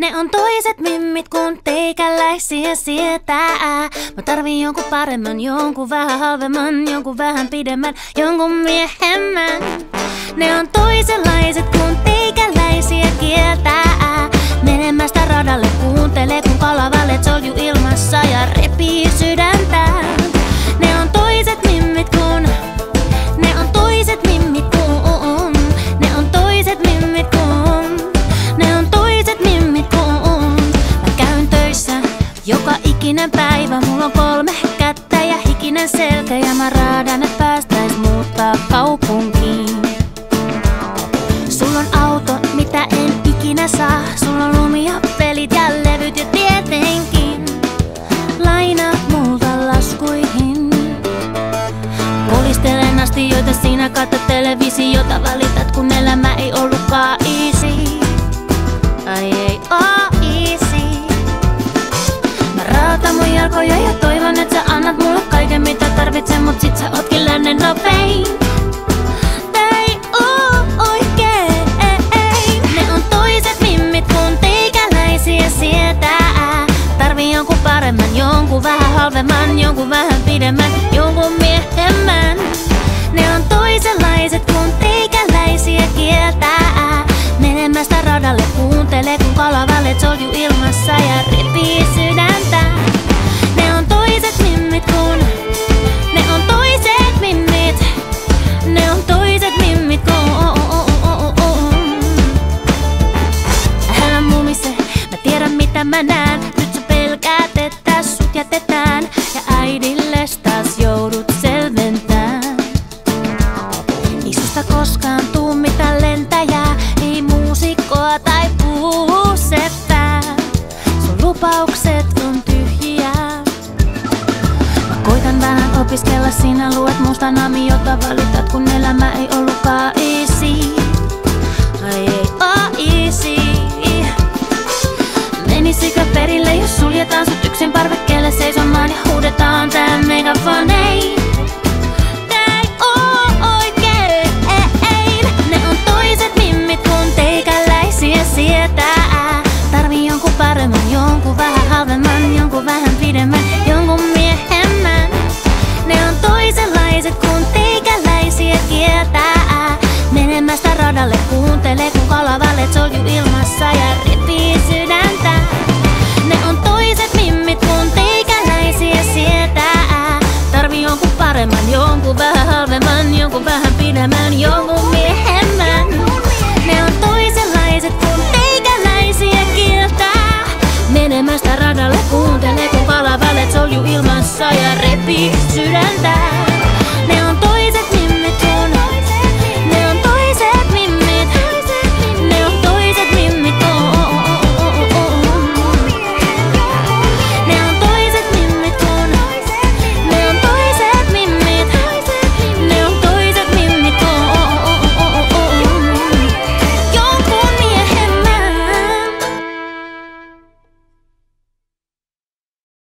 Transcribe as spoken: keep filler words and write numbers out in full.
Ne on toiset mimmit kun teikäläisiä sietää. Mä tarviin jonkun paremman, jonkun vähän halvemman, jonkun vähän pidemmän, jonkun miehemmän. Ne on toisenlaiset kun teikäläisiä kieltää. Menemästä radalle kuuntelee kun kalavalet solju ilmassa ja repii sydäntä. Ne on toiset mimmit kun, ne on toiset mimmit kun, ne on toiset mimmit kun, ne on toiset mimmit kun. Mä käyn töissä joka ikinen päivä, mulla on kolme kättä ja hikinen selkä ja mä raadan et päästäis muuttaa kaupunkiin. Sulla on auto, mitä en ikinä saa, sulla on lumi ja pelit ja levyt ja tietenkin lainaat multa laskuihin. Kolistelen astioita, sinä katsot televisiota, valitat kun elämä ei ollutkaan easy. Ai ei oo easy. Mä raotan mun jalkoja ja toivon et sä annat mulle kaiken mitä tarvitsen, mut sit sä ootkin lännen nopein. Tää oo oikein. Ne on toiset mimmit kun teikäläisiä sietää. Tarvii jonkun paremman, jonkun vähän halvemman, jonkun vähän pidemmän, jonkun miehemmän. Ne on toisenlaiset kun teikäläisiä kieltää. Menemästä radalle kuuntelee kun kalavalet solju ilmassa ja repii sydäntä. Ne on toiset mimmit kun, ne on toiset mimmit, ne on toiset mimmit kun. Älä mumise, mä tiedän mitä mä näen. Nyt sä pelkäät, että sut jätetään ja äidilles taas joudut selventään. Ei susta koskaan tuu mitään lentäjää, ei muusikkoa tai puuseppää. Sun lupaukset on tyhjiä. Mä koitan vähän opiskella, sinä luet musta naamiota, valitat kun elämä ei ollutkaan easy. Ai ei oo easy. Menisikö perille jos suljetaan sut yksin parvekkeelle seisomaan ja huudetaan tää